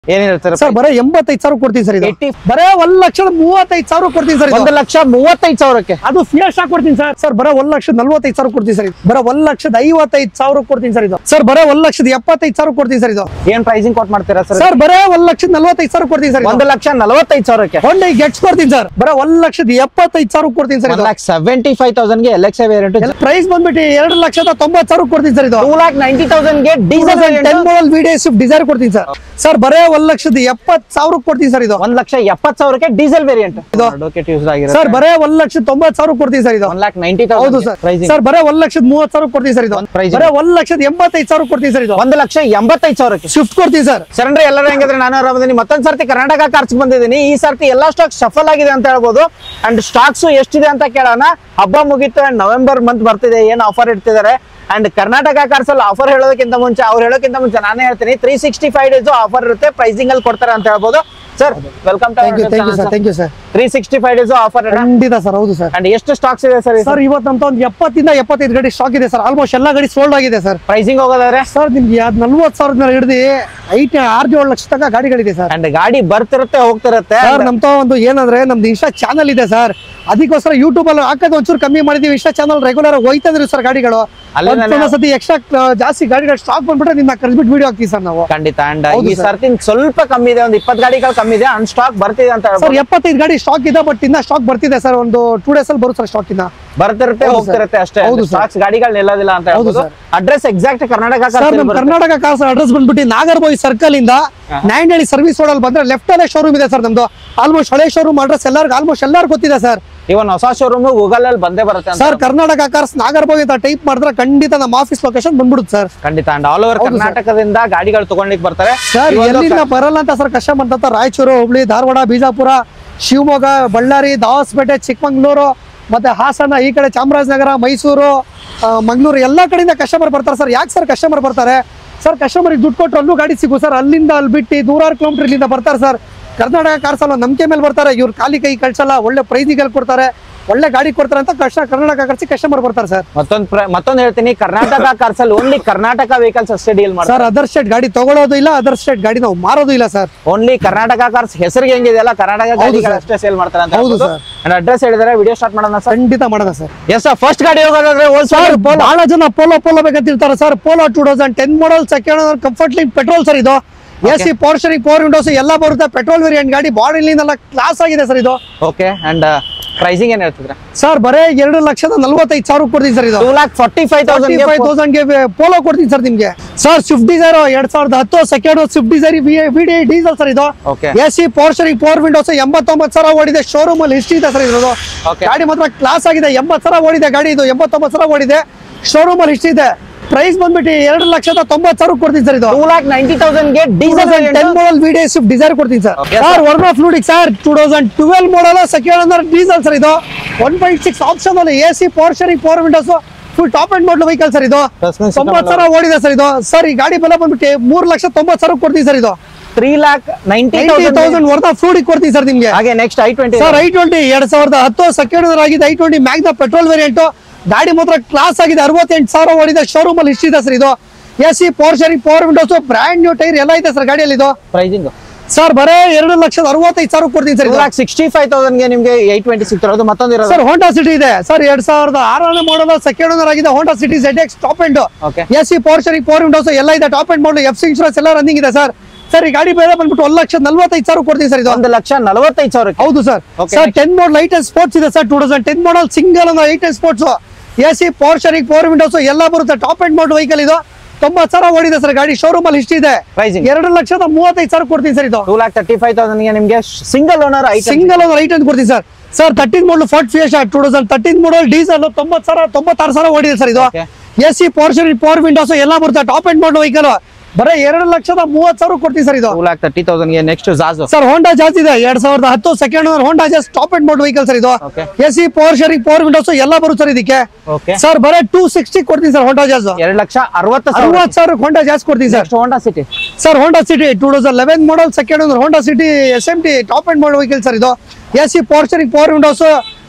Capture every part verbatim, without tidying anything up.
ಏನ್ ಹೇಳ್ತಾರೆ ಸರ್? ಬರೀ ಎಂಬತ್ತೈದು ಸಾವಿರ ಕೊಡ್ತೀನಿ ಸರ್. ಇದು ಬರೇ ಒಂದ್ ಲಕ್ಷದ ಮೂವತ್ತೈದು ಸಾವಿರ ಕೊಡ್ತೀನಿ ಸರ್. ಒಂದು ಲಕ್ಷ ಮೂವತ್ತೈದು ಸಾವಿರಕ್ಕೆ ಅದು ಫಿಯೆಸ್ಟಾ ಕೊಡ್ತೀನಿ ಸರ್. ಸರ್ ಬರೇ ಒಂದ್ ಲಕ್ಷದ ನಲ್ವತ್ತೈದು ಸಾವಿರ ಕೊಡ್ತೀನಿ ಸರ್. ಬರೇ ಒಂದ್ ಲಕ್ಷದ ಐವತ್ತೈದು ಸಾವಿರ ಕೊಡ್ತೀನಿ ಸರ್. ಇದು ಸರ್ ಬರೇ ಒಂದ್ ಲಕ್ಷದ ಎಪ್ಪತ್ತೈದು ಸಾವಿರ ಕೊಡ್ತೀನಿ ಸರ್. ಇದು ಏನ್ ಪ್ರೈಸಿಂಗ್ ಕೊಟ್ ಮಾಡ್ತೀರಾ ಸರ್? ಸರ್ ಬರೇ ಒಂದ್ ಲಕ್ಷದ ನಲ್ವತ್ತೈದು ಸಾವಿರ ಕೊಡ್ತೀನಿ ಸರ್. ಒಂದು ಲಕ್ಷ ನಲವತ್ತೈದು ಸಾವಿರಕ್ಕೆ ಹೊಂಡೈ ಗೆಟ್ಸ್ ಕೊಡ್ತೀನಿ ಸರ್. ಬರೇ ಒಂದ್ ಲಕ್ಷದ ಎಪ್ಪತ್ತೈದು ಸಾವಿರ ಕೊಡ್ತೀನಿ sir. One lakh seventy five thousand ಗೆ ಎಲ್ ಎಕ್ಸ್ ವೇರಿಯಂಟ್ ಪ್ರೈಸ್ ಬಂದ್ಬಿಟ್ಟು ಎರಡು ಲಕ್ಷದ ತೊಂಬತ್ತು ಸಾವಿರ ಕೊಡ್ತೀನಿ ಸರ್. ಇದು ಟೂ ಲ್ಯಾಕ್ ನೈಂಟಿ ತೌಸಂಡ್ ಗೆ diesel ten model video Swift Dzire ಕೊಡ್ತೀನಿ ಸರ್. ಸರ್ ಬರೇ ಒಂದ್ ಲಕ್ಷದ ಎಪ್ಪತ್ತು ಸಾವಿರ ಕೊಡ್ತೀನಿ ಸರ್. ಇದು ಒಂದ್ ಲಕ್ಷ ಎಪ್ಪತ್ತು ಸಾವಿರಕ್ಕೆ ಡೀಸೆಲ್ ವೇರಿಯಂಟ್ ಸರ್. ಬರೇ ಒಂದ್ ಲಕ್ಷದ ತೊಂಬತ್ತು ಸಾವಿರ ಕೊಡ್ತೀನಿ ಸರ್. ಇದು ಒನ್ ಲ್ಯಾಕ್ ನೈಂಟಿ ಹೌದು ಸರ್. ಸರ್ ಬರೇ ಒಂದ್ ಲಕ್ಷದ ಮೂವತ್ತು ಸಾವಿರ ಕೊಡ್ತೀನಿ ಸರ್. ಇದು ಬರೇ ಒಂದ್ ಲಕ್ಷದ ಎಂಬತ್ತೈದು ಸಾವಿರ ಕೊಡ್ತೀನಿ ಸರ್. ಇದು ಒಂದು ಲಕ್ಷ ಎಂಬತ್ತೈದು ಸಾವಿರಕ್ಕೆ ಸ್ವಿಫ್ಟ್ ಕೊಡ್ತೀನಿ ಸರ್. ಸರ್ ಎಲ್ಲರೂ ಹೆಂಗಿದ್ರೆ ನಾನು ಆರಾಮದೀನಿ. ಮತ್ತೊಂದ್ ಸರ್ತಿ ಕರ್ನಾಟಕ ಕಾರ್ಸ್ ಬಂದಿದ್ದೀನಿ. ಈ ಸರ್ತಿ ಎಲ್ಲಾ ಸ್ಟಾಕ್ ಸಫಲ್ ಆಗಿದೆ ಅಂತ ಹೇಳ್ಬೋದು. ಅಂಡ್ ಸ್ಟಾಕ್ಸ್ ಎಷ್ಟಿದೆ ಅಂತ ಕೇಳೋಣ. ಹಬ್ಬ ಮುಗೀತು ಅಂಡ್ ನವೆಂಬರ್ ಮಂತ್ ಬರ್ತಿದೆ. ಏನ್ ಆಫರ್ ಇಡ್ತಿದ್ದಾರೆ ಅಂಡ್ ಕರ್ನಾಟಕ ಕಾರ್ಸ್ ಅಲ್ಲಿ ಆಫರ್ ಹೇಳೋದಕ್ಕಿಂತ ಮುಂಚೆ ಅವ್ರು ಹೇಳೋಕ್ಕಿಂತ ಮುಂಚೆ ನಾನೇ ಹೇಳ್ತೀನಿ three sixty five days offer ಇರುತ್ತೆ. ಪ್ರೈಸಿಂಗ್ ಅಲ್ಲಿ ಕೊಡ್ತಾರೆ ಅಂತ ಹೇಳ್ಬೋದು. Sir welcome to thank you sir. Three sixty five days offer ಖಂಡಿತ ಸರ್. ಹೌದು ಸರ್. ಅಂಡ್ ಎಷ್ಟು ಸ್ಟಾಕ್ಸ್ ಇದೆ ಸರ್? ಸರ್ ಇವತ್ತು ನಮ್ದು ಒಂದು ಎಪ್ಪತ್ತಿಂದ ಎಪ್ಪತ್ತೈದು ಗಾಡಿ ಸ್ಟಾಕ್ ಇದೆ ಸರ್. ಆಲ್ಮೋಸ್ಟ್ ಎಲ್ಲ ಗಾಡಿ ಸೋಲ್ಡ್ ಆಗಿದೆ ಸರ್. ಪ್ರೈಸಿಂಗ್ ಹೋಗೋದಾದ್ರೆ ಸರ್ ನಿಮ್ಗೆ ಅದ್ ನಲ್ವತ್ತು ಸಾವಿರದ ಹಿಡಿದು ಐಟ್ ಆರು ಏಳು ಲಕ್ಷ ತನಕ ಗಾಡಿಗಳಿದೆ ಸರ್. ಅಂಡ್ ಗಾಡಿ ಬರ್ತಿರುತ್ತೆ ಹೋಗ್ತಿರುತ್ತೆ. ಸರ್ ನಮ್ದು ಒಂದು ಏನಂದ್ರೆ ನಮ್ದು ಇನ್ಸ್ಟಾ ಚಾನಲ್ ಇದೆ ಸರ್. ಅದಕ್ಕೋಸ್ಕರ ಯೂಟ್ಯೂಬ್ ಅಲ್ಲಿ ಹಾಕೋದು ಒಂಚೂರು ಕಮ್ಮಿ ಮಾಡಿದೀವಿ. ಇನ್ಸ್ಟಾ ಚಾನಲ್ ರೆಗ್ಯುಲರ್ ಹೋಯ್ತಂದ್ರಿ ಸರ್ ಗಾಡಿಗಳು. ಸತಿ ಎಕ್ಸ್ಟ್ರಾ ಜಾಸ್ತಿ ಗಾಡಿಗಳು ಸ್ಟಾಕ್ ಬಂದ್ಬಿಟ್ರೆ ನಿಮ್ನ ಕರೆಸ್ಬಿಟ್ಟು ವಿಡಿಯೋ ಹಾಕ್ತೀವಿ ಸರ್ ನಾವು. ಖಂಡಿತ. ಅಂಡ್ ಈ ಸರ್ತಿ ಸ್ವಲ್ಪ ಕಮ್ಮಿ ಇದೆ, ಒಂದು ಇಪ್ಪತ್ತು ಗಾಡಿಗಳು ಕಮ್ಮಿ ಇದೆ. ಅಂಡ್ ಸ್ಟಾಕ್ ಬರ್ತಿದೆ ಅಂತ ಸರ್. ಎಪ್ಪತ್ತೈದು ಗಾಡಿ ಸ್ಟಾಕ್ ಇದೆ, ಬಟ್ ಇನ್ನ ಸ್ಟಾಕ್ ಬರ್ತಿದೆ ಸರ್. ಒಂದು ಟೂ ಡೇಸ್ ಅಲ್ಲಿ ಬರುತ್ತೆ ಸರ್. ಸ್ಟಾಕ್ ಇನ್ನ ಬರ್ತಿರುತ್ತೆ ಹೋಗ್ತಿರುತ್ತೆ ಅಷ್ಟೇ. ಸ್ಟಾಕ್ಸ್ ಗಾಡಿಗಳು ನಿಲ್ಲೋದಿಲ್ಲ ಅಂತ ಹೇಳ್ಬೋದು. Address exact Karnataka Karnataka Cars address ಬಂದ್ಬಿಟ್ಟು ನಾಗರಬಾವಿ ಸರ್ಕಲ್ ಇಂದ ನಾಯಂಡಹಳ್ಳಿ ಸರ್ವಿಸ್ ರೋಡ್ ಅಲ್ಲಿ ಬಂದ್ರೆ ಲೆಫ್ಟ್ ಅಲ್ಲೇ ಶೋರೂಮ್ ಇದೆ ಸರ್ ನಮ್ದು. ಆಲ್ಮೋಸ್ಟ್ ಹಳೆ ಶೋರೂಮ್ ಅಡ್ರೆಸ್ ಎಲ್ಲರಿಗೂ ಆಲ್ಮೋಸ್ಟ್ ಎಲ್ಲರೂ ಗೊತ್ತಿದೆ ಸರ್. ಇವನ್ ಹೊಸ ಶೋರೂಮ್ ಗೂಗಲ್ ಅಲ್ಲಿ ಬಂದೇ ಬರುತ್ತೆ ಸರ್. ಕರ್ನಾಟಕ ಕಾರ್ಸ್ ನಾಗರಬಾವಿ ಅಂತ ಟೈಪ್ ಮಾಡಿದ್ರೆ ಖಂಡಿತ ನಮ್ಮ ಆಫೀಸ್ ಲೊಕೇಶನ್ ಬಂದ್ಬಿಡುತ್ತೆ ಸರ್. ಖಂಡಿತ. ಅಂಡ್ ಆಲ್ ಓವರ್ ಕರ್ನಾಟಕದಿಂದ ಗಾಡಿಗಳು ತಗೊಂಡಿಕ್ ಬರ್ತಾರೆ ಸರ್. ಎಲ್ಲಿಂದ ಬರಲ್ಲ ಅಂತ ಸರ್ ಕಸ್ಟಮರ್ ಅಂತ ರಾಯಚೂರು, ಹುಬ್ಳಿ, ಧಾರವಾಡ, ಬಿಜಾಪುರ, ಶಿವಮೊಗ್ಗ, ಬಳ್ಳಾರಿ, ದಾವಸ್ಪೇಟೆ, ಚಿಕ್ಕಮಂಗ್ಳೂರು ಮತ್ತೆ ಹಾಸನ, ಈ ಕಡೆ ಚಾಮರಾಜನಗರ, ಮೈಸೂರು, ಮಂಗಳೂರು ಎಲ್ಲಾ ಕಡೆಯಿಂದ ಕಸ್ಟಮರ್ ಬರ್ತಾರೆ ಸರ್. ಯಾಕೆ ಸರ್ ಕಸ್ಟಮರ್ ಬರ್ತಾರೆ ಸರ್? ಕಸ್ಟಮರ್ ದುಡ್ಡು ಕೊಟ್ಟರು ಅಲ್ಲೂ ಗಾಡಿ ಸಿಗು ಸರ್. ಅಲ್ಲಿಂದ ಅಲ್ಲಿ ಬಿಟ್ಟು ನೂರಾರು ಕಿಲೋಮೀಟರ್ ಇಲ್ಲಿಂದ ಬರ್ತಾರೆ ಸರ್. ಕರ್ನಾಟಕ ಕಾರ್ಸ್ ಅಲ್ಲ ನಂಬಿಕೆ ಮೇಲೆ ಬರ್ತಾರೆ. ಇವ್ರು ಖಾಲಿ ಕೈ ಕಳ್ಸಲ್ಲ, ಒಳ್ಳೆ ಪ್ರೈಸಿಗೆ ಕೊಡ್ತಾರೆ, ಒಳ್ಳೆ ಗಾಡಿ ಕೊಡ್ತಾರೆ ಅಂತ ಕಷ್ಟ ಕರ್ನಾಟಕ ಕಾರ್ಸ್ ಕಸ್ಟಮರ್ ಬರ್ತಾರೆ ಸರ್. ಮತ್ತೊಂದು ಮತ್ತೊಂದು ಹೇಳ್ತೀನಿ, ಕರ್ನಾಟಕ ಕಾರ್ಸ್ ಅಲ್ಲಿ ಓನ್ಲಿ ಕರ್ನಾಟಕ ವೆಹಿಕಲ್ಸ್ ಅಷ್ಟೇ ಡೀಲ್ ಮಾಡ್ತಾರೆ ಸರ್. ಅದರ್ ಸ್ಟೇಟ್ ಗಾಡಿ ತಗೊಳ್ಳೋದು ಇಲ್ಲ, ಅದರ್ ಸ್ಟೇಟ್ ಗಾಡಿ ನಾವು ಮಾರೋದು ಇಲ್ಲ ಸರ್. ಓನ್ಲಿ ಕರ್ನಾಟಕ ಕಾರ್ಸ್ ಹೆಸರಿಗೆ ಹೆಂಗಿದೆಯಲ್ಲ ಕರ್ನಾಟಕ ಗಾಡಿಗಳು ಅಷ್ಟೇ ಸೇಲ್ ಮಾಡ್ತಾರೆ ಅಂತ. ಹೌದು ಸರ್. ಅಡ್ರೆಸ್ ಹೇಳಿದ್ರೆ ವಿಡಿಯೋ ಸ್ಟಾರ್ಟ್ ಮಾಡೋಣ ಸರ್. ಖಂಡಿತ ಮಾಡೋಣ ಸರ್. Yes sir. ಫಸ್ಟ್ ಗಾಡಿ ಹೋಗೋದಾದ್ರೆ ಬಹಳ ಜನ ಪೋಲೋ ಪೋಲೋ ಬೇಕಂತ ಇರ್ತಾರೆ sir. Polo two thousand ten model second comfort line petrol sir. ಇದು AC power steering power windows ಎಲ್ಲ ಬರುತ್ತೆ. ಪೆಟ್ರೋಲ್ ವೇರಿಯಂಟ್ ಗಾಡಿ. ಬಾಡಿ ಲೈನ್ ಎಲ್ಲ ಕ್ಲಾಸ್ ಆಗಿದೆ ಸರ್ ಇದು. ಓಕೆ. ಅಂಡ್ ಪ್ರೈಸಿಂಗ್ ಏನ್ ಹೇಳ್ತಿದ್ರೆ ಸರ್? ಬರೇ ಎರಡು ಲಕ್ಷದ ನಲ್ವತ್ತೈದು ಸಾವಿರ ಕೊಡ್ತೀನಿ ಸರ್. ಇದು two lakh forty five thousand five thousand ಗೆ ಪೋಲೋ ಕೊಡ್ತೀನಿ ಸರ್ ನಿಮ್ಗೆ. ಸರ್ ಸ್ವಿಫ್ಟ್ ಡಿಸೈರ್ ಎರಡ್ ಸಾವಿರದ ಹತ್ತು second Swift Dzire V D diesel sir. ಇದು AC power steering power windows ಎಂಬತ್ತೊಂಬತ್ತು ಸಾವಿರ ಓಡಿದೆ. ಶೋರೂಮ್ ಅಲ್ಲಿ ಹಿಸ್ಟ್ರಿ ಇದೆ ಸರ್ ಇದು. ಗಾಡಿ ಮಾತ್ರ ಕ್ಲಾಸ್ ಆಗಿದೆ. ಎಂಬತ್ತು ಸಾವಿರ ಓಡಿದೆ ಗಾಡಿ. ಇದು ಎಂಬತ್ತೊಂಬತ್ತು ಸಾವಿರ ಓಡಿದೆ. ಶೋರೂಮ್ ಅಲ್ಲಿ ಹಿಸ್ಟ್ರಿ ಇದೆ. ಪ್ರೈಸ್ ಬಂದ್ಬಿಟ್ಟು ಎರಡು ಲಕ್ಷದ ತೊಂಬತ್ತು ಸಾವಿರ ಕೊಡ್ತೀನಿ ಸರ್. ಇದು ಟೂ ಲ್ಯಾಕ್ ನೈಂಟಿ ತೌಸಂಡ್ ಗೆ diesel ten model video Swift Dzire ಕೊಡ್ತೀನಿ sir. Sir Verna fluidic sir two thousand twelve model second ಅಂದ್ರೆ ಡೀಸೆಲ್ ಸರ್. ಇದು ಒನ್ ಪಾಯಿಂಟ್ ಸಿಕ್ಸ್ ಆಪ್ಷನ್ ಅಲ್ಲಿ AC power steering power windows full top and model vehicle sir. ಇದು ತೊಂಬತ್ತು ಸಾವಿರ ಓಡಿದೆ sir. ಇದು sir ಈ ಗಾಡಿ ಬೆಲೆ ಬಂದ್ಬಿಟ್ಟು ಮೂರ್ ಲಕ್ಷ ತೊಂಬತ್ತು ಸಾವಿರ ಕೊಡ್ತೀನಿ ಸರ್. ಇದು three lakh ninety thousand Verna fluidic ಕೊಡ್ತೀನಿ ಸರ್ ನಿಮ್ಗೆ. ಹಾಗೆ next i twenty sir. I twenty ಎರಡ್ ಸಾವಿರದ ಹತ್ತು ಸೆಕೆಂಡ್ ಆಗಿದೆ. I twenty Magna petrol variant. ಗಾಡಿ ಮಾತ್ರ ಕ್ಲಾಸ್ ಆಗಿದೆ. ಅರವತ್ತೆಂಟು ಸಾವಿರ ಓಡಿದೆ. ಶೋರೂಮ್ ಅಲ್ಲಿ ಹಿಸ್ಟ್ರಿ ಇದೆ ಸರ್. ಇದು AC power steering power windows brand new tyre ಎಲ್ಲ ಇದೆ ಸರ್ ಗಾಡಿಯಲ್ಲಿ. ಇದು ಪ್ರೈಸಿಂಗ್ ಸರ್ ಬರೇ ಎರಡು ಲಕ್ಷದ ಅರವತ್ತೈದು ಸಾವಿರ ಕೊಡ್ತೀನಿ sir. Lakh sixty five thousand ಗೆ ನಿಮ್ಗೆ ಐ ಟ್ವೆಂಟಿ ಸಿಗ್ತಿರೋದು. ಮತ್ತೊಂದು ಸರ್ ಹೋಂಡಾ ಸಿಟಿ ಇದೆ ಸರ್. ಎರಡ್ ಸಾವಿರದ ಆರನೇ ಮಾಡಲ್ ಸೆಕೆಂಡ್ ಓನರ್ ಆಗಿದೆ. Honda City Z X top end AC power steering power windows ಎಲ್ಲ ಇದೆ. Top end model F C insurance ಎಲ್ಲ ರನ್ನಿಂಗ್ ಇದೆ ಸರ್. ಸರ್ ಈ ಗಾಡಿ ಬೇರೆ ಬಂದ್ಬಿಟ್ಟು ಒಂದ್ ಲಕ್ಷ ನಲ್ವತ್ತೈದು ಸಾವಿರ ಕೊಡ್ತೀನಿ ಸರ್. ಇದು ಒಂದು ಲಕ್ಷ ನಲವತ್ತೈದು ಸಾವಿರ. ಹೌದು sir. Sir ten model eight and sports ಇದೆ sir. Two thousand ten model single eight and sports AC power steering power windows ಎಲ್ಲ ಬರುತ್ತೆ. Top end model vehicle. ಇದು ತೊಂಬತ್ತು ಸಾವಿರ ಓಡಿದೆ ಸರ್ ಗಾಡಿ. ಶೋರೂಮ್ ಅಲ್ಲಿ ಹಿಸ್ಟ್ರಿ ಇದೆ. ಎರಡು ಲಕ್ಷದ ಮೂವತ್ತೈದು ಸಾವಿರ ಕೊಡ್ತೀನಿ ಸರ್. ಇದು two lakh thirty five thousand ಗೆ ನಿಮ್ಗೆ single owner single owner eight ಅಂತ ಕೊಡ್ತೀನಿ sir. Sir thirteen model Ford Fiesta two thousand thirteen model diesel ತೊಂಬತ್ತು ಸಾವಿರ ತೊಂಬತ್ತಾರು ಸಾವಿರ ಓಡಿದೆ ಸರ್. ಇದು AC power steering power windows ಎಲ್ಲ ಬರುತ್ತೆ. Top end model vehicle. ಬರೀ ಎರಡು ಲಕ್ಷದ ಮೂವತ್ತು ಸಾವಿರ ಕೊಡ್ತೀನಿ ಸರ್. ಇದು ಟೂ ಲ್ಯಾಕ್ ತರ್ಟಿ ತೌಸಂಡ್ ಗೆ next Jazz sir. Honda Jazz ಇದೆ ಎರಡ್ ಸಾವಿರದ ಹತ್ತು second owner Honda Jazz top end model vehicle sir. ಇದು AC power steering power windows ಎಲ್ಲ ಬರುತ್ತೆ ಸರ್ ಇದಕ್ಕೆ. ಸರ್ ಬರೀ ಟೂ ಸಿಕ್ಸ್ಟಿ ಕೊಡ್ತೀನಿ ಸರ್. ಹೋಂಡಾ ಜಾಜ್ ಎರಡು ಲಕ್ಷ ಅರವತ್ತು ಅರವತ್ತು ಸಾವಿರ ಹೋಂಡಾ ಜಾಜ್ ಕೊಡ್ತೀನಿ sir. Honda City sir Honda City two thousand eleven model second owner Honda City S M T top end model vehicle sir. ಇದು AC power steering power windows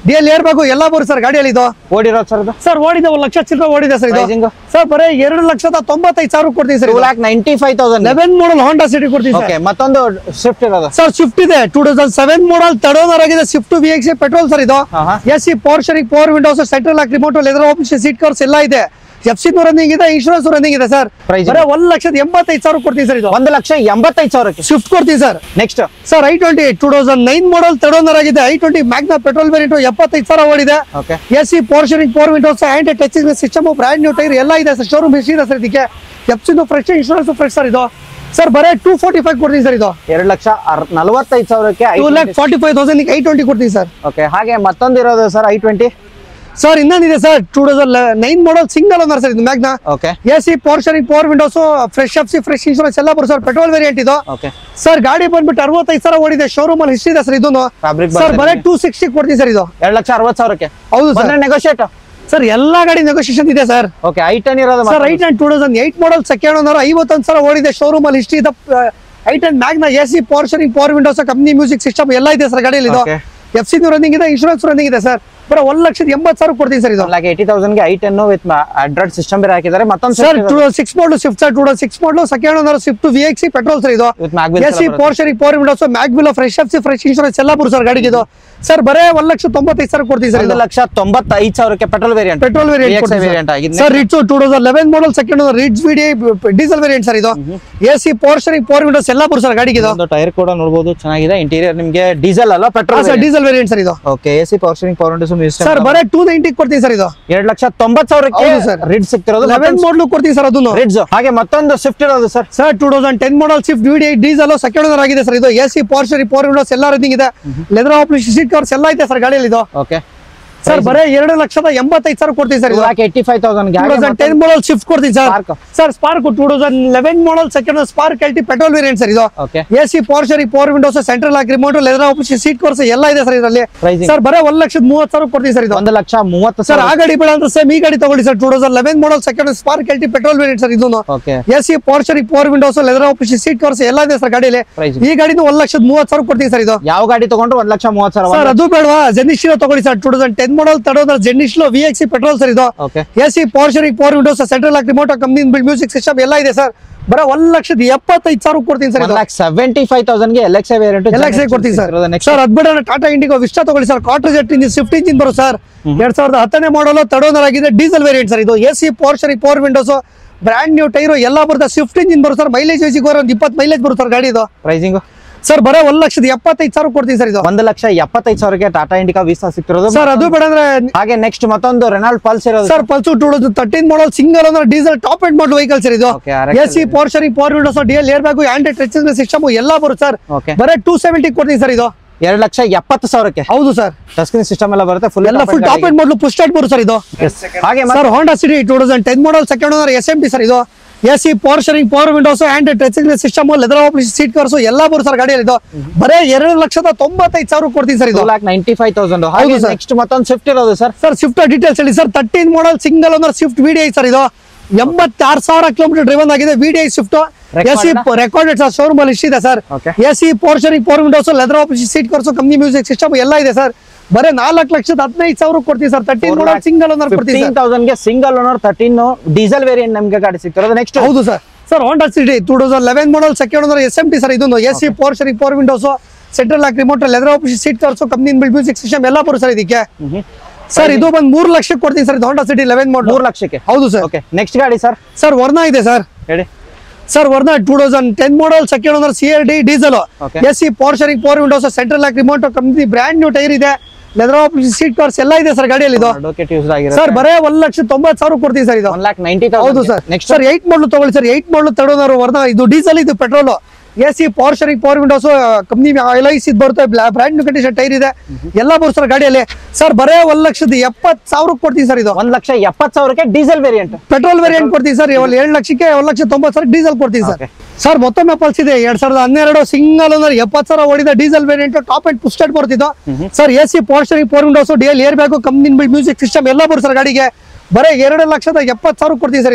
D L air bag ಎಲ್ಲ ಬರುತ್ತೆ sir ಗಾಡಿಯಲ್ಲಿ ಇದು. ಓಡಿರೋದು sir ಇದು sir ಓಡಿದೆ ಒಂದು ಲಕ್ಷ ಚಿಲ್ಲರೆ ಓಡಿದೆ ಸರ್ ಇದು. Pricing? ಸರ್ ಬರೀ ಎರಡು ಲಕ್ಷದ ತೊಂಬತ್ತೈದು ಸಾವಿರ ಕೊಡ್ತೀವಿ sir. Two lakh ninety five thousand eleven model Honda City ಕೊಡ್ತೀವಿ ಓಕೆ. ಮತ್ತೊಂದು ಸ್ವಿಫ್ಟ್ ಇರೋದು ಸರ್. ಸ್ವಿಫ್ಟ್ ಇದೆ two thousand seven model third owner ಆಗಿದೆ. Swift V X petrol sir ಇದು. S C power steering power windows central lock remote leather option seat covers ಎಲ್ಲ ಇದೆ. F C running ಇದೆ, insurance running ಇದೆ sir. Price? ಬರೀ ಒಂದ್ ಲಕ್ಷದ ಎಂಬತ್ತೈದು ಸಾವಿರ ಕೊಡ್ತೀವಿ ಸರ್ ಇದು. ಒಂದು ಲಕ್ಷ ಎಂಬತ್ತೈದು ಸಾವಿರಕ್ಕೆ ಸ್ವಿಫ್ಟ್ ಕೊಡ್ತೀವಿ sir. Next sir i twenty two thousand nine model third owner ಆಗಿದೆ. I twenty Magna petrol variant ಎಪ್ಪತ್ತೈದು ಸಾವಿರ ಓಡಿದೆ. Okay. S C power steering power windows and touching system brand new tyre ಎಲ್ಲ ಇದೆ ಸರ್. ಶೋರೂಮ್ ಹಿಸ್ಟ್ರಿ ಇದೆ sir ಇದಕ್ಕೆ. F C fresh, insurance fresh sir ಇದು. Sir ಬರೀ ಟೂ ಫೋರ್ಟಿ ಫೈವ್ ಕೊಡ್ತೀವಿ ಸರ್ ಇದು. ಎರಡು ಲಕ್ಷ ನಲವತ್ತೈದು ಸಾವಿರಕ್ಕೆ two lakh forty five thousand I twenty ಕೊಡ್ತೀವಿ ಸರ್. ಓಕೆ. ಹಾಗೆ ಮತ್ತೊಂದು ಇರೋದು ಸರ್ ಐ ಟ್ವೆಂಟಿ ಸರ್ ಇನ್ನೊಂದಿದೆ sir two thousand nine model single owner sir ಇದು Magna. Okay. A C power steering power windows fresh F C fresh insurance ಎಲ್ಲ ಬರುತ್ತೆ sir. Petrol variant ಇದು. Okay. Sir ಗಾಡಿ ಬಂದ್ಬಿಟ್ಟು ಅರವತ್ತೈದು ಸಾವಿರ ಓಡಿದೆ. ಶೋರೂಮ್ ಅಲ್ಲಿ ಹಿಸ್ಟ್ರಿ ಇದೆ ಸರ್ ಇದನ್ನು. ಫ್ಯಾಬ್ರಿಕ್ ಸರ್ ಬರೀ ಟೂ ಸಿಕ್ಸ್ಟಿ ಕೊಡ್ತೀವಿ ಸರ್ ಇದು. ಎರಡು ಲಕ್ಷ ಅರವತ್ತು ಸಾವಿರಕ್ಕೆ. ಹೌದು ಸರ್. ಬಂದ್ರೆ ನೆಗೋಷಿಯೇಟ್ ಸರ್ ಎಲ್ಲಾ ಗಾಡಿ ನೆಗೋಷಿಯೇಷನ್ ಇದೆ ಸರ್. ಓಕೆ. ಐ ಟೆನ್ ಇರೋದು sir i ten two thousand eight model second owner ಐವತ್ತೊಂದು ಸಾವಿರ ಓಡಿದೆ. ಶೋರೂಮ್ ಅಲ್ಲಿ ಹಿಸ್ಟ್ರಿ ಇದೆ. I ten Magna A C power steering power windows company music system ಎಲ್ಲ ಇದೆ ಸರ್ ಗಾಡಿಯಲ್ಲಿ ಇದು. Okay. ಎಫ್ ಸಿ ರನ್ನಿಂಗ್ ಇದೆ, ಇನ್ಶೂರೆನ್ಸ್ ರನ್ನಿಂಗ್ ಇದೆ ಸರ್. ಬರೀ ಒಂದ್ ಲಕ್ಷದ ಎಂಬತ್ತು ಸಾವಿರ ಕೊಡ್ತೀವಿ ಸರ್ ಇದು. ಲ್ಯಾಕ್ ಏಯ್ಟಿ ತೌಸಂಡ್ ಗೆ i ten with Android system ಬೇರೆ ಹಾಕಿದ್ದಾರೆ. ಮತ್ತೊಂದು sir two six model Swift sir. Two six model second owner Swift V X petrol sir ಇದು. With mag wheel S C power steering power windows mag wheel fresh F C fresh insurance ಎಲ್ಲ ಬರುತ್ತೆ sir ಗಾಡಿಗೆ ಇದು. Sir ಬರೇ ಒಂದ್ ಲಕ್ಷ ತೊಂಬತ್ತೈದು ಸಾವಿರ ಕೊಡ್ತೀವಿ ಸರ್. ಒಂದು ಲಕ್ಷ ತೊಂಬತ್ತೈದು ಸಾವಿರಕ್ಕೆ petrol variant. Petrol variant variant ಆಗಿದೆ sir. Ritz two thousand eleven model second owner Ritz V D diesel variant sir ಇದು. A C power steering power windows ಎಲ್ಲ ಬರುತ್ತೆ ಸರ್ ಗಾಡಿಗೆ ಇದು. ಒಂದು ಟೈರ್ ಕೂಡ ನೋಡಬಹುದು ಚೆನ್ನಾಗಿದೆ. ಇಂಟೀರಿಯರ್ ನಿಮಗೆ ಡೀಸೆಲ್ ಅಲ್ಲ petrol sir diesel variant sir ಇದು. Okay. A C power steering power windows sir ಬರೇ ಟೂ ನೈಂಟಿ ಕೊಡ್ತೀವಿ ಸರ್ ಇದು. ಎರಡು ಲಕ್ಷ ತೊಂಬತ್ತು ಸಾವಿರಕ್ಕೆ ಹೌದು ಸರ್. ರಿಡ್ಸ್ ಸಿಗ್ತಿರೋದು. ಲೆವೆನ್ ಮಾಡಲ್ ಕೊಡ್ತೀವಿ ಸರ್ ಅದನ್ನು. ರಿಡ್ಸ್. ಹಾಗೆ ಮತ್ತೊಂದು ಸ್ವಿಫ್ಟ್ ಇರೋದು sir. Sir two thousand ten model Swift V D diesel second owner ಆಗಿದೆ ಸರ್ ಇದು. A C power steering power windows ಎಲ್ಲ ರನ್ನಿಂಗ್ ಇದೆ. ಲೆದರ್ ಆಪ್ಷನ್ ಸೀಟ್ ಕವರ್ಸ್ ಎಲ್ಲ ಇದೆ ಸರ್ ಗಾಡಿಯಲ್ಲಿ ಇದು. ಓಕೆ. ಸರ್ ಬರೇ ಎರಡು ಲಕ್ಷದ ಎಂಬತ್ತೈದು ಸಾವಿರ ಕೊಡ್ತೀವಿ ಸರ್ ಇದು. Eighty five thousand two thousand ten model Swift ಕೊಡ್ತೀವಿ sir. Spark. Sir Spark two thousand eleven model second Spark L T petrol variant sir ಇದು. Okay. A C power steering power windows central lock remote leather option seat covers ಎಲ್ಲ ಇದೆ sir ಇದರಲ್ಲಿ. Pricing? Sir ಬರೇ ಒಂದ್ ಲಕ್ಷದ ಮೂವತ್ತು ಸಾವಿರ ಕೊಡ್ತೀವಿ ಸರ್ ಇದು. ಒಂದು ಲಕ್ಷ ಮೂವತ್ತು ಸರ್ ಸಾವಿರ. ಆ ಗಾಡಿ ಬೇಡ ಅಂದ್ರೆ ಸೇಮ್ ಈ ಗಾಡಿ ತಗೊಳ್ಳಿ sir. Two thousand eleven model second Spark L T petrol variant sir ಇದನ್ನು. Okay. A C power steering power windows leather option seat covers ಎಲ್ಲ ಇದೆ ಸರ್ ಗಾಡಿಯಲ್ಲಿ. Pricing? ಈ ಗಾಡಿನ ಒಂದ್ ಲಕ್ಷದ ಮೂವತ್ತು ಸಾವಿರ ಕೊಡ್ತೀವಿ ಸರ್ ಇದು. ಯಾವ ಗಾಡಿ ತಗೊಂಡ್ರು ಒಂದ್ ಲಕ್ಷ ಮೂವತ್ತು ಸಾವಿರ. ಸರ್ ಅದು ಬೇಡವಾ ಜೆನಿಶ್ಲೋ ತಗೊಳ್ಳಿ sir. Two thousand ten model ತಡೋದ್ರ Zen Estilo V X petrol sir ಇದು. Okay. A C power steering power windows central lock remote company build music system ಎಲ್ಲ ಇದೆ ಸರ್. ಬರೀ ಒಂದ್ ಲಕ್ಷದ ಎಪ್ಪತ್ತೈದು ಸಾವಿರ ಕೊಡ್ತೀನಿ sir. One lakh seventy five thousand ಗೆ L X I variant L X I ಕೊಡ್ತೀನಿ ಸರ್. ಸರ್ ಅದ್ ಬಿಡ ಟಾಟಾ ಇಂಡಿಗೋ ವಿಸ್ಟಾ ತಗೊಳ್ಳಿ sir. Quadrajet engine Swift engine ಬರೋ ಸರ್. ಎರಡ್ ಸಾವಿರದ ಹತ್ತನೇ ಮಾಡಲ್ ತರ್ಡ್ ಓನರ್ ಆಗಿದೆ. ಡೀಸೆಲ್ ವೇರಿಯಂಟ್ ಸರ್ ಇದು. A C power steering power windows brand new tyre ಎಲ್ಲ ಬರುತ್ತೆ. ಸ್ವಿಫ್ಟ್ ಇಂಜಿನ್ ಬರೋ ಸರ್. ಮೈಲೇಜ್ ವೈಸಿಗೆ ಒಂದು ಇಪ್ಪತ್ತು ಮೈಲೇಜ್ ಬರುತ್ತೆ ಸರ್ ಗಾಡಿ ಇದು. ಪ್ರೈಸಿಂಗ್ ಸರ್ ಬರೇ ಒಂದ್ ಲಕ್ಷದ ಎಪ್ಪತ್ತೈದು ಸಾವಿರ ಕೊಡ್ತೀನಿ ಸರ್ ಇದು. ಒಂದು ಲಕ್ಷ ಎಪ್ಪತ್ತೈದು ಸಾವಿರಕ್ಕೆ ಟಾಟಾ ಇಂಡಿಕಾ ವಿಸ್ತಾ ಸಿಗ್ತಿರೋದು ಸರ್. ಅದು ಬೇಡ ಅಂದ್ರೆ ಹಾಗೆ ನೆಕ್ಸ್ಟ್ ಮತ್ತೊಂದು ರೆನಾಲ್ಡ್ ಪಲ್ಸ್ ಇರೋದು sir. Pulse two thousand thirteen model single owner diesel top end model vehicle sir ಇದು. Okay, R X A C power steering power windows D L air bag Android touch system ಎಲ್ಲ ಬರುತ್ತೆ sir. Okay. ಬರೇ two seventy ಕೊಡ್ತೀನಿ sir ಇದು. ಎರಡು ಲಕ್ಷ ಎಪ್ಪತ್ತು ಸಾವಿರಕ್ಕೆ. ಹೌದು ಸರ್. ಟಚ್ ಸ್ಕ್ರೀನ್ ಸಿಸ್ಟಮ್ ಎಲ್ಲ ಬರುತ್ತೆ. ಫುಲ್ ಎಲ್ಲ full top end model push start ಬರುತ್ತೆ ಸರ್ ಇದು. ಹಾಗೆ sir Honda City two thousand ten model second owner S M T sir ಇದು. A C power steering power windows and touch system leather option seat covers ಎಲ್ಲ ಬರುತ್ತೆ sir ಗಾಡಿಯಲ್ಲಿ ಇದು. ಬರೇ ಎರಡು ಲಕ್ಷದ ತೊಂಬತ್ತೈದು ಸಾವಿರ ಕೊಡ್ತೀನಿ ಸರ್ ಇದು. Two lakh ninety five thousand. ಹಾಗೆ ನೆಕ್ಸ್ಟ್ ಮತ್ತೊಂದು ಸ್ವಿಫ್ಟ್ ಇರೋದು ಸರ್. ಸರ್ ಸ್ವಿಫ್ಟ್ ಡೀಟೇಲ್ಸ್ ಹೇಳಿ sir. Thirteen model single owner Swift V D I sir ಇದು. ಎಂಬತ್ತಾರು ಸಾವಿರ ಕಿಲೋಮೀಟರ್ ಡ್ರೈವನ್ ಆಗಿದೆ. V D I Swift AC recorded sir. Showroom ಅಲ್ಲಿ ಇಷ್ಟಿದೆ sir. AC power steering power windows leather option seat covers company music system ಎಲ್ಲ ಇದೆ sir. ಬರೇ ನಾಲ್ಕು ಲಕ್ಷದ ಹದಿನೈದು ಸಾವಿರ ಕೊಡ್ತೀವಿ sir. Thirteen model single owner ಕೊಡ್ತೀವಿ ಫಿಫ್ಟೀನ್ ತೌಸಂಡ್ ಗೆ single owner thirteen diesel variant ನಮಗೆ ಗಾಡಿ ಸಿಗ್ತಿರೋದು. ನೆಕ್ಸ್ಟ್ ಹೌದು sir. Sir Honda City two thousand eleven model second owner S M T sir ಇದೊಂದು. A C power steering power windows central lock remote leather option seat covers company build music system ಎಲ್ಲ ಬರುತ್ತೆ sir ಇದಕ್ಕೆ. Sir ಇದು ಬಂದು ಮೂರು ಲಕ್ಷಕ್ಕೆ ಕೊಡ್ತೀನಿ sir ಇದು. ಹೋಂಡಾ ಸಿಟಿ ಲೆವೆನ್ ಮಾಡಲ್ ಮೂರು ಲಕ್ಷಕ್ಕೆ. ಹೌದು ಸರ್. ಓಕೆ. ನೆಕ್ಸ್ಟ್ ಗಾಡಿ ಸರ್. ಸರ್ ವರ್ನಾ ಇದೆ ಸರ್. ಹೇಳಿ sir. Verna two thousand ten model second owner C R D diesel. Okay. S C power steering power windows central lock remote company brand new tyre ಇದೆ. Leather option seat covers ಎಲ್ಲ ಇದೆ sir ಗಾಡಿಯಲ್ಲಿ ಇದು. Advocate use ಆಗಿರುತ್ತೆ. Sir ಬರೇ ಒಂದ್ ಲಕ್ಷ ತೊಂಬತ್ತು ಸಾವಿರ ಕೊಡ್ತೀವಿ ಸರ್ ಇದು. ಒನ್ ಲ್ಯಾಕ್ ನೈಂಟಿ ಹೌದು sir. Next sir eight model ತಗೊಳ್ಳಿ sir. Eight model third owner Verna ಇದು ಡೀಸೆಲ್ ಇದು petrol. A C power steering power windows company L I C ಬರುತ್ತೆ. ಬ್ರ್ಯಾಂಡ್ ನ್ಯೂ ಕಂಡೀಷನ್ ಟೈರ್ ಇದೆ ಎಲ್ಲ ಬರುತ್ತೆ ಸರ್ ಗಾಡಿಯಲ್ಲಿ. ಸರ್ ಬರೇ ಒಂದ್ ಲಕ್ಷದ ಎಪ್ಪತ್ತು ಸಾವಿರ ಕೊಡ್ತೀವಿ ಸರ್ ಇದು. ಒಂದ್ ಲಕ್ಷ ಎಪ್ಪತ್ತು ಸಾವಿರಕ್ಕೆ ಡೀಸೆಲ್ ವೇರಿಯಂಟ್. ಪೆಟ್ರೋಲ್ ವೇರಿಯಂಟ್ ಕೊಡ್ತೀವಿ ಸರ್. ಏಳು ಲಕ್ಷಕ್ಕೆ ಒಂದ್ ಲಕ್ಷ ತೊಂಬತ್ತು ಸಾವಿರ ಡೀಸೆಲ್ ಕೊಡ್ತೀವಿ ಸರ್. ಸರ್ ಮತ್ತೊಮ್ಮೆ ಪಲ್ಸ್ ಇದೆ ಎರಡ್ ಸಾವಿರದ ಹನ್ನೆರಡು ಸಿಂಗಲ್ ಓನರ್ ಎಪ್ಪತ್ತು ಸಾವಿರ ಓಡಿದ ಡೀಸೆಲ್ ವೇರಿಯಂಟ್ ಟಾಪ್ ಅಂಡ್ ಪುಸ್ಟೆಡ್ ಬರ್ತಿದ್ದು sir. A C power steering power windows D L air bag company build music system ಎಲ್ಲ ಬರುತ್ತೆ ಸರ್ ಗಾಡಿಗೆ. ಬರೇ ಎರಡು ಲಕ್ಷದ ಎಪ್ಪತ್ತು ಸಾವಿರ ಕೊಡ್ತೀವಿ ಸರ್ ಇದು.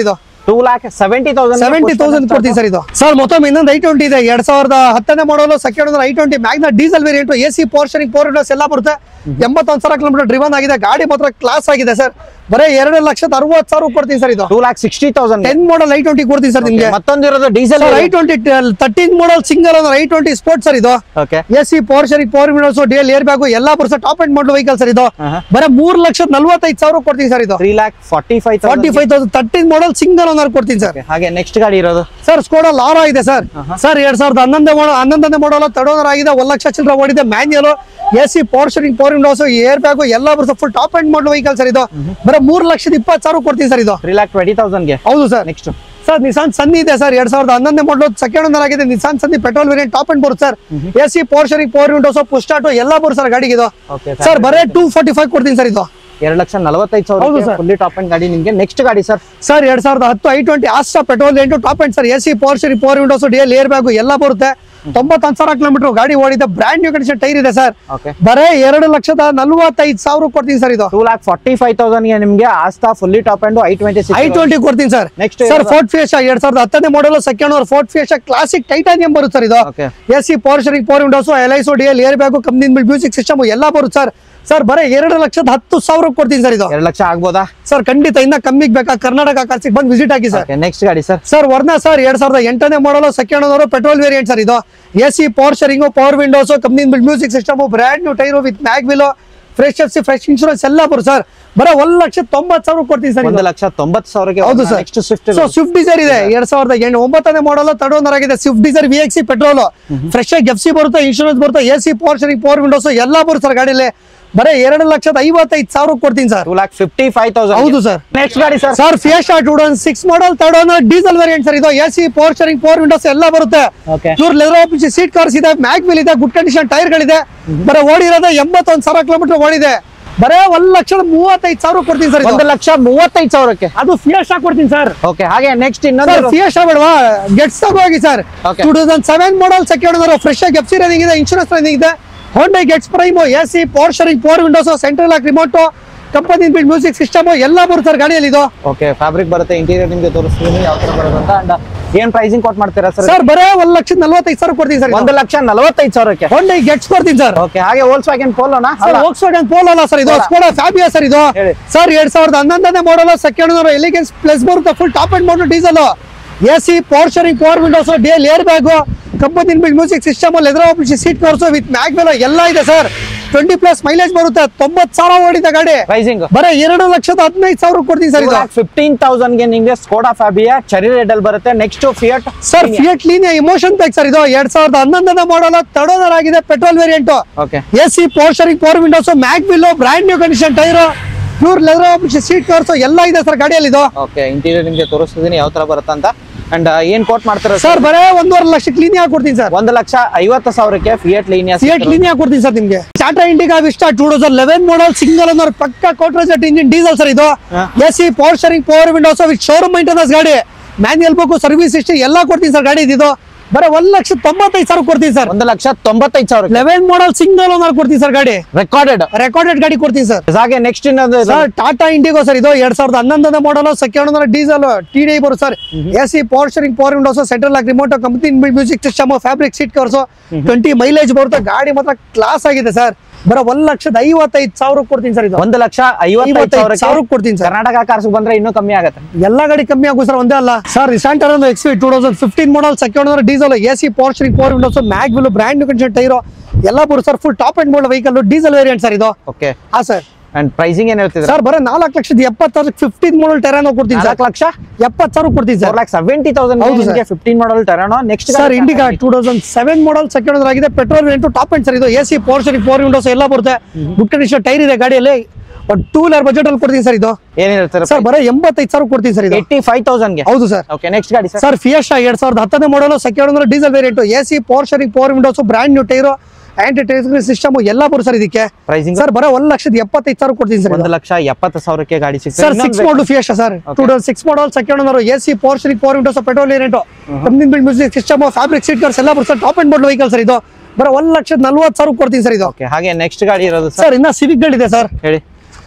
Two lakh seventy thousand seventy thousand ಕೊಡ್ತೀನಿ ಸರ್ ಇದು ಸರ್ ಮತ್ತೊಮ್ಮೆ ಇನ್ನೊಂದು ಐ ಟ್ವೆಂಟಿ ಇದೆ ಎರಡ್ ಸಾವಿರದ ಹತ್ತನೇ model second I twenty Magna diesel variant A C power steering four windows ಎಲ್ಲ ಬರುತ್ತೆ ಎಂಬತ್ತೊಂದು ಸಾವಿರ ಕಿಲೋಮೀಟರ್ ಡ್ರಿವನ್ ಆಗಿದೆ ಗಾಡಿ ಮಾತ್ರ ಕ್ಲಾಸ್ ಆಗಿದೆ ಸರ್ ಬರೀ ಎರಡು ಲಕ್ಷದ ಅರವತ್ತು ಸಾವಿರ ಕೊಡ್ತೀನಿ ಸರ್ ಇದು two lakh sixty thousand ten model I twenty ಕೊಡ್ತೀನಿ ಸರ್ ನಿಮ್ಗೆ ಮತ್ತೊಂದು ಇರೋದು diesel I twenty thirteen model single I twenty sport sir ಇದು okay A C power steering four windows DL air bag ಎಲ್ಲಾ ಬರುತ್ತೆ top end model vehicle sir ಇದು ಬರೀ ಮೂರ್ ಲಕ್ಷದ ನಲ್ವತ್ತೈದು ಸಾವಿರ ಕೊಡ್ತೀನಿ ಸರ್ ಇದು three lakh forty five forty five thousand thirteen model single owner ಕೊಡ್ತೀನಿ ಸರ್ ಹಾಗೆ ನೆಕ್ಸ್ಟ್ ಗಾಡಿ ಇರೋದು ಸರ್ ಸ್ಕೋಡಾ ಲಾರಾ ಇದೆ ಸರ್ ಸರ್ ಎರಡ್ ಸಾವಿರದ ಹನ್ನೊಂದೇ ಮಾಡಲ್ ಹನ್ನೊಂದನೇ ಮಾಡಲ್ ತರ್ಡ್ ಓನರ್ ಆಗಿದೆ ಒಂದ್ ಲಕ್ಷ ಚಿಲ್ಲರೆ ಓಡಿದೆ manual A C power steering four windows air bag ಎಲ್ಲ ಬರುತ್ತೆ full top end model vehicle sir ಇದು ಬರೀ ಮೂರ್ ಲಕ್ಷದ ಇಪ್ಪತ್ತು ಸಾವಿರ ಕೊಡ್ತೀನಿ ಸರ್ ಇದು ತ್ರೀ ಲ್ಯಾಕ್ ಟ್ವೆಂಟಿ ತೌಸಂಡ್ಗೆ ಹೌದು sir next sir Nissan Sunny ಇದೆ ಸರ್ ಎರಡ್ ಸಾವಿರದ ಹನ್ನೊಂದನೇ ಮಾಡಲ್ ಸೆಕೆಂಡ್ ಓನರ್ ಆಗಿದೆ Nissan Sunny petrol variant top end ಬರುತ್ತೆ sir A C power steering four windows ಪುಸ್ಟಾಟೋ ಎಲ್ಲ ಬರುತ್ತೆ ಸರ್ ಗಾಡಿಗೆ ಇದು ಓಕೆ ಸರ್ ಬರೀ ಟೂ ಫಾರ್ಟಿ ಫೈವ್ ಕೊಡ್ತೀನಿ ಸರ್ ಇದು ಎರಡು ಲಕ್ಷ ನಲವತ್ತೈದು ಸಾವಿರ ಫುಲ್ಲಿ ಟಾಪ್ ಅಂಡ್ ಗಾಡಿ ನಿಮಗೆ ನೆಕ್ಸ್ಟ್ ಗಾಡಿ ಸರ್ ಸರ್ ಎರಡ್ ಸಾವಿರದ ಹತ್ತು ಐ ಟ್ವೆಂಟಿ ಆಸ್ಟಾ ಪೆಟ್ರೋಲ್ ಎಂಟು top end sir A C power steering four windows DL air bag ಎಲ್ಲ ಬರುತ್ತೆ ತೊಂಬತ್ತೊಂದು ಸಾವಿರ ಕಿಲೋಮೀಟರ್ ಗಾಡಿ ಓಡಿದೆ ಬ್ರ್ಯಾಂಡ್ ನ್ಯೂ ಕಂಡೀಷನ್ ಟೈರ್ ಇದೆ ಸರ್ ಓಕೆ ಬರೇ ಎರಡು ಲಕ್ಷದ ನಲ್ವತ್ತೈದು ಸಾವಿರ ಕೊಡ್ತೀನಿ ಸರ್ ಇದು two lakh forty five thousand ಗೆ ನಿಮಗೆ Asta fully top end I twenty I twenty ಕೊಡ್ತೀನಿ sir next sir Ford Fiesta ಎರಡ್ ಸಾವಿರದ ಹತ್ತನೇ model second over fort Fiesta Classic Titanium ಬರುತ್ತೆ ಸರ್ ಇದು okay A C power steering four windows ಎಲ್ಐಸೋ D L air bag company music system ಎಲ್ಲ ಬರುತ್ತೆ sir sir ಬರೀ ಎರಡು ಲಕ್ಷದ ಹತ್ತು ಸಾವಿರ ಕೊಡ್ತೀನಿ ಸರ್ ಇದು ಎರಡು ಲಕ್ಷ ಆಗ್ಬೋದಾ ಸರ್ ಖಂಡಿತ ಇನ್ನ ಕಮ್ಮಿಗೆ ಬೇಕಾ ಕರ್ನಾಟಕ ಕಾರ್ಸಿಗೆ ಬಂದು ವಿಸಿಟ್ ಆಗಿ ಸರ್ ನೆಕ್ಸ್ಟ್ ಗಾಡಿ ಸರ್ ಸರ್ ವರ್ನಾ ಸರ್ ಎರಡ್ ಸಾವಿರದ ಎಂಟನೇ model second owner petrol variant sir ಇದು A C power steering power windows company music system brand new tyre with mag wheel fresh F C fresh insurance ಎಲ್ಲ ಬರುತ್ತೆ sir ಬರೀ ಒಂದ್ ಲಕ್ಷ ತೊಂಬತ್ತು ಸಾವಿರ ಕೊಡ್ತೀನಿ ಸರ್ ಒಂದು ಲಕ್ಷ ತೊಂಬತ್ತು ಸಾವಿರಕ್ಕೆ ಹೌದು sir next Swift so Swift Dzire ಇದೆ ಎರಡ್ ಸಾವಿರದ ಎಂಟು ಒಂಬತ್ತನೇ ಮಾಡಲ್ ತರ್ಡ್ ಓನರ್ ಆಗಿದೆ Swift Dzire V X C petrol fresh ಆಗಿ ಎಫ್ ಸಿ ಬರುತ್ತೆ ಇನ್ಶೂರೆನ್ಸ್ ಬರುತ್ತೆ A C power steering power windows ಎಲ್ಲ ಬರುತ್ತೆ ಸರ್ ಗಾಡಿಯಲ್ಲಿ ಬರೀ ಎರಡು ಲಕ್ಷದ ಐವತ್ತೈದು ಸಾವಿರ ಕೊಡ್ತೀನಿ sir two lakh fifty five thousand ಹೌದು ಸರ್ ನೆಕ್ಸ್ಟ್ ಗಾಡಿ sir sir Fiesta two thousand six model third owner diesel variant sir ಇದು A C power steering power windows ಎಲ್ಲ ಬರುತ್ತೆ ಓಕೆ ಇವ್ರ ಲೆದರ್ ಆಫೀಸ್ ಸೀಟ್ ಕಾರ್ಸ್ ಇದೆ ಮ್ಯಾಗ್ ವೀಲ್ ಇದೆ good condition tyre ಗಳಿದೆ ಬರೀ ಓಡಿರೋದು ಎಂಬತ್ತೊಂದು ಸಾವಿರ ಕಿಲೋಮೀಟರ್ ಓಡಿದೆ ಬರೇ ಒಂದ್ ಲಕ್ಷದ ಮೂವತ್ತೈದು ಸಾವಿರ ಕೊಡ್ತೀನಿ ಸರ್ ಒಂದು ಲಕ್ಷ ಮೂವತ್ತೈದು ಸಾವಿರಕ್ಕೆ ಅದು ಫಿಯೆಸ್ಟಾ ಕೊಡ್ತೀನಿ ಸರ್ ಓಕೆ ಹಾಗೆ ನೆಕ್ಸ್ಟ್ ಇನ್ನೊಂದು ಫಿಯೆಸ್ಟಾ ಬೇಡವಾ ಗೆಟ್ಸ್ ತಗೋಗಿ sir Okay. Two thousand seven model second owner fresh ಆಗಿ ಎಫ್ ಸಿ ರನ್ನಿಂಗ್ ಇದೆ ಇನ್ಶೂರೆನ್ಸ್ ರನ್ನಿಂಗ್ ಇದೆ Honda Getz Prime A C power steering four windows central lock remote company build music system ಎಲ್ಲ ಬರುತ್ತೆ sir ಗಾಡಿಯಲ್ಲಿ ಇದು okay fabric ಬರುತ್ತೆ interior ನಿಮಗೆ ತೋರಿಸ್ತೀನಿ ಯಾವ ತರ ಬರುತ್ತೆ ಅಂತ ಅಂಡ್ ಏನ್ ಪ್ರೈಸಿಂಗ್ ಕೊಟ್ ಮಾಡ್ತೀರಾ ಸರ್ ಸರ್ ಬರೇ ಒಂದ್ ಲಕ್ಷದ ನಲ್ವತ್ತೈದು ಸಾವಿರ ಕೊಡ್ತೀನಿ ಸರ್ ಒಂದು ಲಕ್ಷ ನಲವತ್ತೈದು ಸಾವಿರಕ್ಕೆ ಹೋಂಡಾ ಗೆಟ್ಸ್ ಕೊಡ್ತೀನಿ ಸರ್ ಓಕೆ ಹಾಗೆ ವೋಲ್ಸ್ ವ್ಯಾಗನ್ ಪೋಲೋನಾ ಸರ್ ವೋಕ್ಸ್ವ್ಯಾಗನ್ ಪೋಲೋ ಅಲ್ಲ ಸರ್ ಇದು ಸ್ಕೋಡಾ ಫ್ಯಾಬಿಯಾ ಸರ್ ಇದು ಹೇಳಿ. ಸರ್ ಎರಡ್ ಸಾವಿರದ ಹನ್ನೊಂದನೇ model second owner Elegance plus ಬರುತ್ತೆ full top and model diesel A C power steering power windows DL air bag company build music system leather office seat covers with mag wheel ಎಲ್ಲ ಇದೆ sir twenty plus mileage ಬರುತ್ತೆ ತೊಂಬತ್ತು ಸಾವಿರ ಓಡಿದೆ ಗಾಡಿ pricing ಬರೀ ಎರಡು ಲಕ್ಷದ ಹದಿನೈದು ಸಾವಿರ ಕೊಡ್ತೀನಿ ಸರ್ ಇದು ಫಿಫ್ಟೀನ್ ತೌಸಂಡ್ ಗೆ ನಿಮಗೆ ಸ್ಕೋಡಾ ಫ್ಯಾಬಿಯಾ ಚೆರಿ ರೆಡ್ ಅಲ್ಲಿ ಬರುತ್ತೆ next Fiat sir Fiat Linea emotion ಬೇಕ್ ಸರ್ ಇದು ಎರಡ್ ಸಾವಿರದ ಹನ್ನೊಂದನೇ ಮಾಡಲ್ ತರ್ಡ್ ಓನರ್ ಆಗಿದೆ petrol variant okay A C power steering power windows mag wheel brand new condition tyre pure leather office seat covers ಎಲ್ಲ ಇದೆ ಸರ್ ಗಾಡಿಯಲ್ಲಿ ಇದು ಓಕೆ ಇಂಟೀರಿಯರ್ ನಿಮಗೆ ತೋರಿಸ್ತಿದ್ದೀನಿ ಯಾವ ತರ ಬರುತ್ತೆ ಅಂತ ಅಂಡ್ ಏನ್ ಕೋಟ್ ಮಾಡ್ತೀರಾ ಸರ್ ಬರೇ ಒಂದೂವರೆ ಲಕ್ಷ ಕ್ಲೀನಿಯಾ ಕೊಡ್ತೀನಿ ಸರ್ ಒಂದು ಲಕ್ಷ ಐವತ್ತು ಸಾವಿರಕ್ಕೆ ಫಿಯಟ್ ಲೀನಿಯಾ ಫಿಯಟ್ ಲೀನಿಯಾ ಕೊಡ್ತೀನಿ ಸರ್ ನಿಮ್ಗೆ Tata Indica Vista two thousand eleven model single owner ಪಕ್ಕ ಕೋಟ್ರೇಜೆಟ್ ಇಂಜಿನ್ ಡೀಸೆಲ್ ಸರ್ ಇದು A C power steering power windows with showroom maintenance ಗಾಡಿ ಮ್ಯಾನ್ಯಲ್ ಬೇಕು ಸರ್ವಿಸ್ ಹಿಸ್ಟ್ರಿ ಎಲ್ಲ ಕೊಡ್ತೀನಿ ಸರ್ ಗಾಡಿ ಇದು ಬರೀ ಒಂದ್ ಲಕ್ಷ ತೊಂಬತ್ತೈದು ಸಾವಿರ ಕೊಡ್ತೀನಿ ಸರ್ ಒಂದು ಲಕ್ಷ ತೊಂಬತ್ತೈದು ಸಾವಿರ ಲೆವೆನ್ ಮಾಡಲ್ ಸಿಂಗಲ್ ಓನರ್ ಕೊಡ್ತೀನಿ ಸರ್ ಗಾಡಿ ರೆಕಾರ್ಡೆಡ್ ರೆಕಾರ್ಡೆಡ್ ಗಾಡಿ ಕೊಡ್ತೀನಿ ಸರ್ ಹಾಗೆ ನೆಕ್ಸ್ಟ್ ಇನ್ನೊಂದು ಸರ್ ಟಾಟಾ ಇಂಡಿಗೋ ಸರ್ ಇದು ಎರಡ್ ಸಾವಿರದ ಹನ್ನೊಂದನೇ model second owner diesel T D ಬರುತ್ತೆ sir A C power steering power windows central lock remote company music system fabric seat covers twenty mileage ಬರುತ್ತೆ ಗಾಡಿ ಮಾತ್ರ ಕ್ಲಾಸ್ ಆಗಿದೆ ಸರ್ ಬರೋ ಒಂದ್ ಲಕ್ಷದ ಐವತ್ತೈದು ಸಾವಿರ ಕೊಡ್ತೀನಿ ಸರ್ ಇದು ಒಂದು ಲಕ್ಷ ಐವತ್ತೈದು ಸಾವಿರ ಕೊಡ್ತೀನಿ ಸರ್ ಕರ್ನಾಟಕ ಕಾರ್ಸ್ ಬಂದ್ರೆ ಇನ್ನೂ ಕಮ್ಮಿ ಆಗುತ್ತೆ ಎಲ್ಲಾ ಗಾಡಿ ಕಮ್ಮಿ ಆಗು ಸರ್ ಒಂದೇ ಅಲ್ಲ ಸರ್ ರಿಸೆಂಟರ್ ಒಂದು X two thousand fifteen model second owner diesel A C power steering power windows mag wheel brand new condition tyre ಎಲ್ಲ ಬರುತ್ತೆ sir full top and model vehicle diesel variant sir ಇದು okay ಹಾ sir and pricing ಏನ್ ಹೇಳ್ತಿದ್ರೆ sir ಬರೋ ನಾಲ್ಕು ಲಕ್ಷದ ಎಪ್ಪತ್ತು ಫಿಫ್ಟೀನ್ ಮಾಡಲ್ ಟೆರಾನೋ ಕೊಡ್ತೀನಿ ಸರ್ ನಾಲ್ಕು ಲಕ್ಷ ಎಪ್ಪತ್ತು ಸಾವಿರ ಕೊಡ್ತೀನಿ four sir lakh seventy thousand ಹೌದು sir. Fifteen model Terrano next sir Indica two thousand seven model second owner ಆಗಿದೆ petrol variant top end sir ಇದು A C power steering power windows ಎಲ್ಲ ಬರುತ್ತೆ ಗುಡ್ ಕಂಡೀಷನ್ ಟೈರ್ ಇದೆ ಗಾಡಿಯಲ್ಲಿ two wheeler budget ಅಲ್ಲಿ ಕೊಡ್ತೀನಿ sir ಇದು ಏನ್ ಹೇಳ್ತಾರೆ ಸರ್ ಬರೋ ಎಂಬತ್ತೈದು ಸಾವಿರ ಕೊಡ್ತೀನಿ ಸರ್ ಇದು ಏಯ್ಟಿ ಫೈವ್ ತೌಸಂಡ್ ಗೆ ಹೌದು ಸರ್ ಓಕೆ ನೆಕ್ಸ್ಟ್ ಗಾಡಿ ಸರ್ ಸರ್ ಫಿಯೆಸ್ಟಾ ಎರಡ್ ಸಾವಿರದ ಹತ್ತನೇ model second owner diesel variant A C power steering power windows brand new tyre anti tyre system ಎಲ್ಲ ಬರುತ್ತೆ ಸರ್ ಇದಕ್ಕೆ ಪ್ರೈಸಿಂಗ್ ಸರ್ ಬರೋ ಒಂದ್ ಲಕ್ಷದ ಎಪ್ಪತ್ತೈದು ಸಾವಿರ ಕೊಡ್ತೀನಿ ಸರ್ ಒಂದು ಲಕ್ಷ ಎಪ್ಪತ್ತು ಸಾವಿರಕ್ಕೆ ಗಾಡಿ ಸರ್ ಸಿಗ್ತದೆ six model Fiesta sir two thousand six model second owner A C power steering power windows petrol variant company build music system fabric seat covers ಎಲ್ಲ ಬರುತ್ತೆ top and model vehicle sir ಇದು ಬರೋ ಒಂದ್ ಲಕ್ಷದ ನಲ್ವತ್ತು ಸಾವಿರ ಕೊಡ್ತೀನಿ ಸರ್ ಇದು ಓಕೆ ಹಾಗೆ ನೆಕ್ಸ್ಟ್ ಗಾಡಿ ಇರೋದು ಸರ್ ಸರ್ ಇನ್ನ ಸಿವಿಕ್ ಗಳಿದೆ ಸರ್ ಹೇಳಿ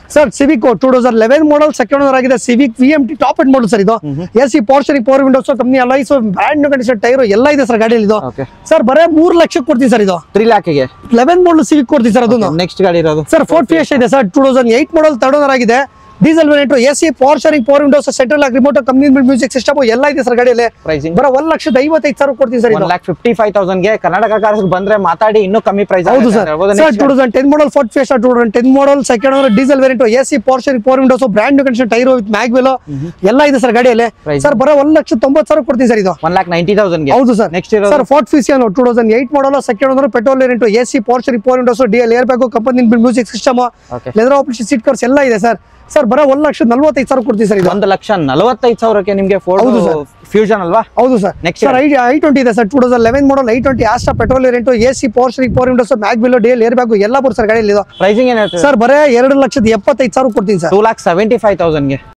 sir Civic two thousand eleven model second owner ಆಗಿದೆ Civic V M T top end model sir ಇದು A C portion power windows company alloys brand new condition tyre ಎಲ್ಲ ಇದೆ sir ಗಾಡಿಯಲ್ಲಿ ಇದು okay sir ಬರೇ ಮೂರ್ ಲಕ್ಷಕ್ಕೆ ಕೊಡ್ತೀನಿ ಸರ್ ಇದು ತ್ರೀ ಲ್ಯಾಕಿಗೆ ಲೆವೆನ್ ಮಾಡಲ್ ಸಿವಿಕ್ ಕೊಡ್ತೀನಿ ಸರ್ ಅದನ್ನು ನೆಕ್ಸ್ಟ್ ಗಾಡಿ ಇರೋದು ಸರ್ ಫೋರ್ಟ್ ಫಿಯೆಸ್ಟಾ ಇದೆ sir two thousand eight model third owner ಆಗಿದೆ diesel variant A C power steering power windows central ಆಗಿ ರಿಮೋಟ್ ಕಂಪ್ನಿ ಮ್ಯೂಸಿಕ್ ಸಿಸ್ಟಮ್ ಎಲ್ಲ ಇದೆ ಸರ್ ಗಾಡಿಯಲ್ಲಿ ಪ್ರೈಸಿಂಗ್ ಬರೋ ಒಂದ್ ಲಕ್ಷದ ಐವತ್ತೈದು ಸಾವಿರ ಕೊಡ್ತೀನಿ sir one lakh fifty five thousand ಗೆ ಕರ್ನಾಟಕ ಕಾರ್ಸ್ ಬಂದ್ರೆ ಮಾತಾಡಿ ಇನ್ನೂ ಕಮ್ಮಿ ಪ್ರೈಸ್ ಹೌದು sir sir two thousand ten model Ford Fiesta two thousand ten model second owner diesel variant A C power steering power windows brand new condition tyre with mag wheel ಎಲ್ಲ ಇದೆ sir ಗಾಡಿಯಲ್ಲಿ sir ಬರೋ ಒಂದ್ ಲಕ್ಷ ತೊಂಬತ್ತು ಸಾವಿರ ಕೊಡ್ತೀನಿ sir ಇದು one lakh ninety thousand ಗೆ ಹೌದು ಸರ್ ನೆಕ್ಸ್ಟ್ ಇರೋದು sir Ford Fusion two thousand eight model second owner petrol variant A C power steering power windows DL airbag company music system okay leather operation seat covers ಎಲ್ಲ ಇದೆ sir sir ಬರೋ ಒಂದ್ ಲಕ್ಷ ನಲ್ವತ್ತೈದು ಸಾವಿರ ಕೊಡ್ತೀವಿ sir ಇದು ಒಂದು ಲಕ್ಷ ನಲವತ್ತೈದು ಸಾವಿರಕ್ಕೆ ನಿಮಗೆ ಫೋರ್ಡ್ ಹೌದು ಸರ್. ಫ್ಯೂಷನ್ ಅಲ್ವಾ ಹೌದು sir Next sir I I twenty ಇದೆ sir two thousand eleven model I twenty Asta petrol variant A C power steering power windows mag wheel dual airbag ಎಲ್ಲ ಬರ್ ಸರ್ ಗಾಡಿಯಲ್ಲಿ ಇದು pricing ಏನ್ ಹೇಳ್ತೀರಾ sir ಬರೇ ಎರಡು ಲಕ್ಷದ ಎಪ್ಪತ್ತೈದು ಸಾವಿರ ಕೊಡ್ತೀನಿ sir two lakh seventy five thousand ಗೆ